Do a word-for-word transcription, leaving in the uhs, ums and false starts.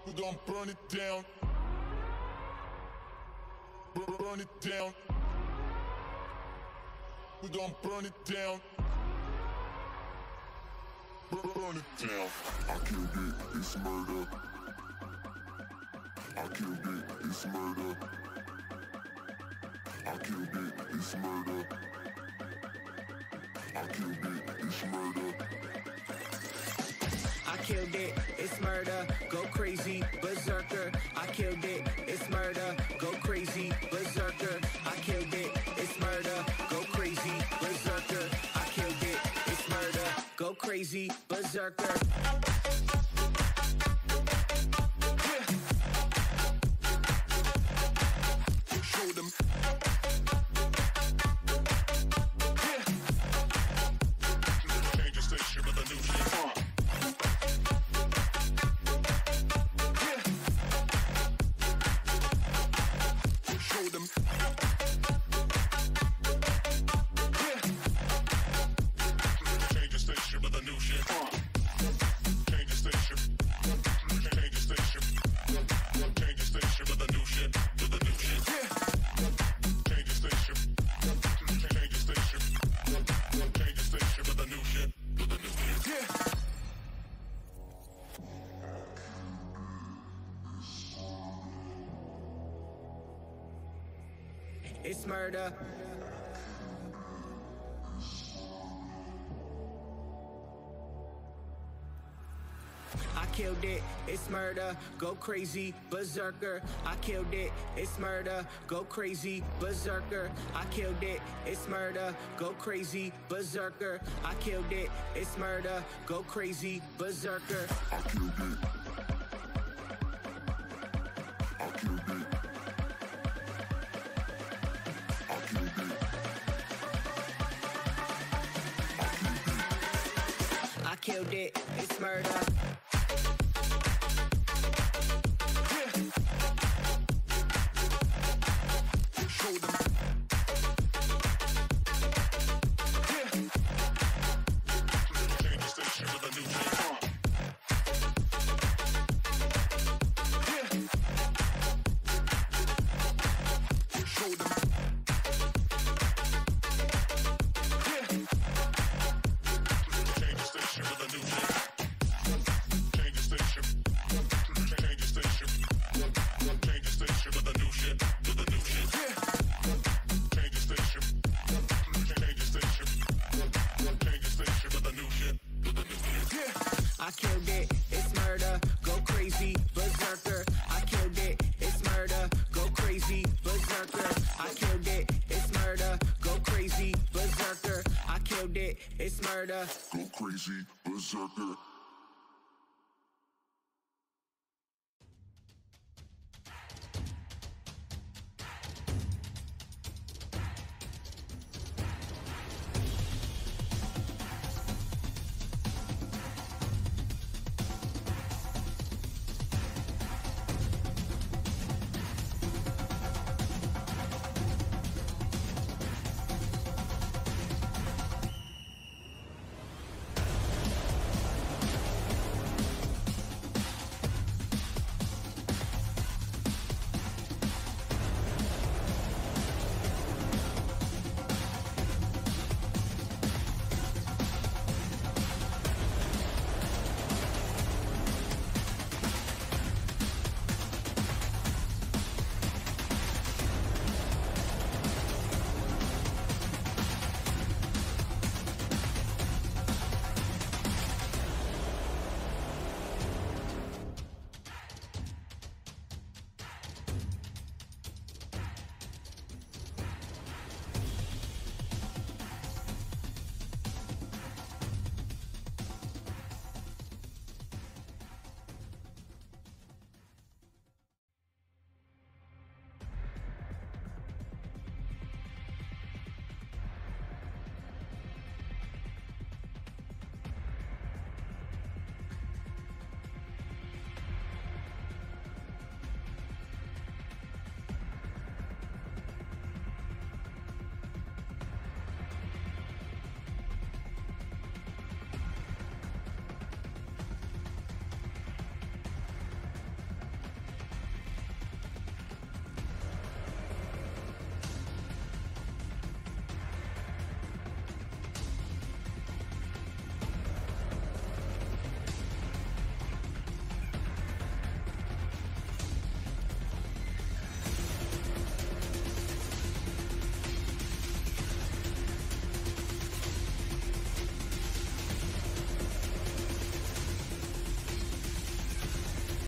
We gon' burn it down. Burn it down. We gon' burn it down. Burn it down. I killed it, it's murder. I killed it, it's murder. I killed it, it's murder. I killed it, it's murder. I killed it, it's murder, go crazy, berserker. I killed it, it's murder, go crazy, berserker. I killed it, it's murder, go crazy, berserker. I killed it, it's murder, go crazy, berserker. Show them. Change the station with a new shit. Show them. Change the station with a new shit. Change the station. Change the station. Change the station with a new shit. With a new shit. Change the station. Change the station. Change the station with a new shit. With a new shit. It's murder. I killed it, it's murder, go crazy, berserker. I killed it, it's murder, go crazy, berserker. I killed it, it's murder, go crazy, berserker. I killed it, it's murder, go crazy, berserker. I killed it. I killed it. I killed it. I killed it, it's murder. Show them. Change the station with a new shit. Show them. Change the station with a new shit. Change the station. Change the station. Change the station with a new shit. With a new shit. Change the station. Change the station. Change the station with a new shit. With a new shit. I killed it, it's murder, go crazy, berserker. I killed it, it's murder, go crazy, berserker. I killed it, it's murder, go crazy, berserker. I killed it, it's murder. Go crazy, berserker.